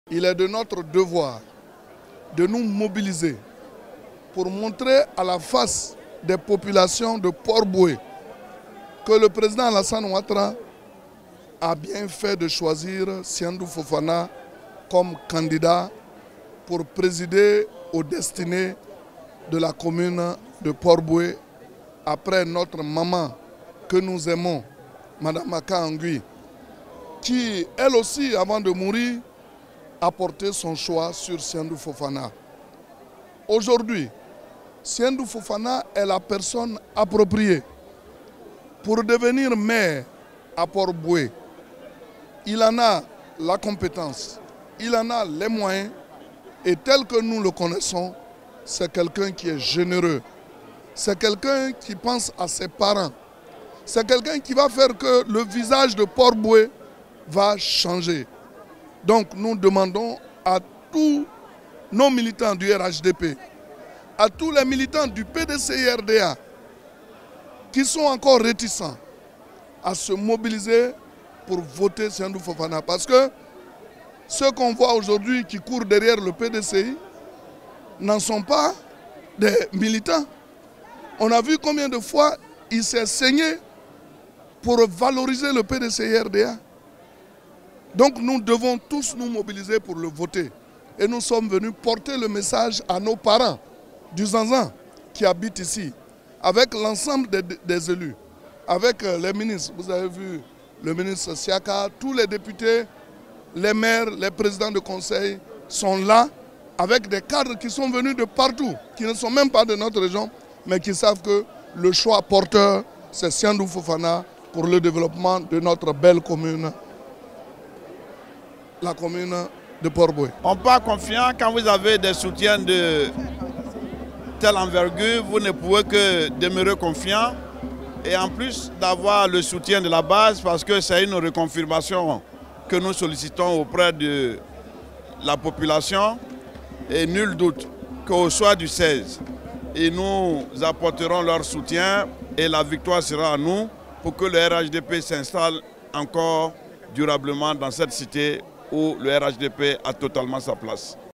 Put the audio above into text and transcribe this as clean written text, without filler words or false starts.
Il est de notre devoir de nous mobiliser pour montrer à la face des populations de Port-Boué que le président Alassane Ouattara a bien fait de choisir Siandou Fofana comme candidat pour présider aux destinées de la commune de Port-Boué après notre maman que nous aimons, Mme Aka Angui, qui, elle aussi, avant de mourir, a porté son choix sur Siandou Fofana. Aujourd'hui, Siandou Fofana est la personne appropriée pour devenir maire à Port-Boué. Il en a la compétence, il en a les moyens et tel que nous le connaissons, c'est quelqu'un qui est généreux. C'est quelqu'un qui pense à ses parents. C'est quelqu'un qui va faire que le visage de Port-Boué va changer. Donc nous demandons à tous nos militants du RHDP, à tous les militants du PDCI-RDA qui sont encore réticents à se mobiliser pour voter Siandou Fofana. Parce que ceux qu'on voit aujourd'hui qui courent derrière le PDCI n'en sont pas des militants. On a vu combien de fois il s'est saigné pour valoriser le PDCI-RDA. Donc nous devons tous nous mobiliser pour le voter. Et nous sommes venus porter le message à nos parents du Zanzan qui habitent ici, avec l'ensemble des élus, avec les ministres. Vous avez vu le ministre Siaka, tous les députés, les maires, les présidents de conseil sont là, avec des cadres qui sont venus de partout, qui ne sont même pas de notre région, mais qui savent que le choix porteur, c'est Siandou Fofana pour le développement de notre belle commune, la commune de Port-Boué. On part confiant quand vous avez des soutiens de telle envergure, vous ne pouvez que demeurer confiant et en plus d'avoir le soutien de la base parce que c'est une reconfirmation que nous sollicitons auprès de la population et nul doute qu'au soir du 16, ils nous apporteront leur soutien et la victoire sera à nous pour que le RHDP s'installe encore durablement dans cette cité où le RHDP a totalement sa place.